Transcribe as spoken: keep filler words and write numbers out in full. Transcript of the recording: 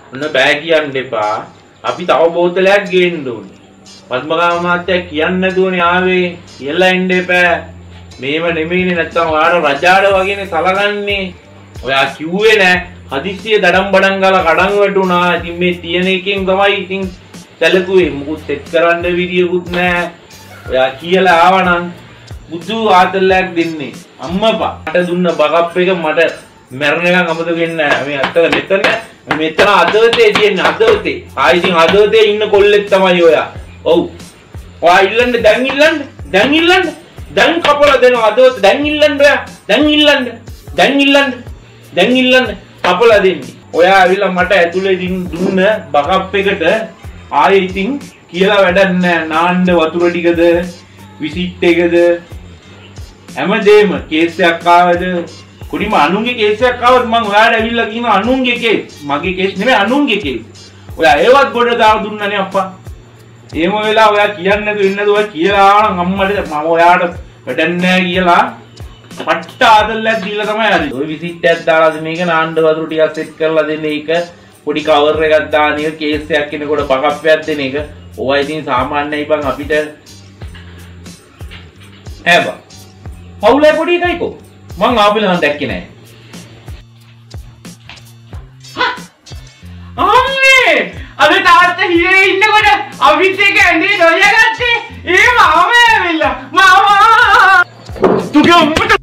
ඔන්න බෑ කියන්න එපා. අපි තව බෝතලයක් ගේන්න ඕනේ. පద్මකාම මාත්‍යා කියන්නේ නැතුවනේ ආවේ. කියලා එන්න එපා. මේව නෙමෙයිනේ නැත්තම් ඔයාලා රජාඩ වගේනේ සලකන්නේ. ඔයා කිව්වේ නෑ හදිස්සිය දඩම් බඩම් ගාලා කඩන් වැටුණා. ඉතින් මේ තියෙන එකෙන් තමයි ඉතින් සැලකුවේ. මුකුත් සෙට් කරන්න විදියකුත් නෑ. ඔයා කියලා ආවනම් බුදු ආතල්ලයක් දෙන්නේ. අම්මපා මට දුන්න බකප් එක මට මැරෙනකන් අමතක වෙන්නේ නෑ. මේ අතල මෙතන මෙතන අදවතේ තියෙන්නේ අදවතේ. ආයි ඉතින් අදවතේ ඉන්න කොල්ලෙක් තමයි ඔයා. ඔව්. ඔයා ඉල්ලන්න දැන් ඉල්ලන්න. දැන් ඉල්ලන්න. දැන් කපලා දෙනවා අදවත දැන් ඉල්ලන්න ඔයා. දැන් ඉල්ලන්න. දැන් ඉල්ලන්න. දැන් ඉල්ලන්න. කපලා දෙන්නේ. ඔයා ඇවිල්ලා මට ඇතුලේ දුන්න බකප් එකට ආයේ ඉතින් කියලා වැඩක් නෑ. නාන්න වතුර ටිකද විසිට් එකද හැමදේම කේස් එකක් ආවද කුඩිම අනුන්ගේ කේස් එකක් ආවද මං ඔයාලට ඇවිල්ලා කියන අනුන්ගේ කේස් මගේ කේස් නෙමෙයි අනුන්ගේ කේස්. ඔයා ඒවත් ගොඩ දාලා දුන්නානේ අප්පා. එහෙම වෙලා ඔයා කියන්නේ නැතුව ඉන්නද ඔයා කියලා ආවනම් අම්මට මම ඔයාට වැඩක් නෑ කියලා පට්ට ආදල්ලක් දීලා තමයි හරි. ඔය විසිට් එකක් දාලාද මේක නාන්න වතුර ටිකක් සෙට් කරලා දෙන එක පොඩි කවර් එකක් දාන එක කේස් එකක් කෙනෙකුට බකප්පයක් දෙන එක ඔය ඉතින් සාමාන්‍යයි බං අපිට හැබ පවුලේ පොඩි එකයිකෝ මං ආපෙලන් දැක්කේ නෑ. අම්මේ අද තාත්තා හිරේ ඉන්නකොට අපිත් එක්ක ඇඳේ නොයගත්තේ ඒ මාමා ඇවිල්ලා මාමා තුගේ උඹට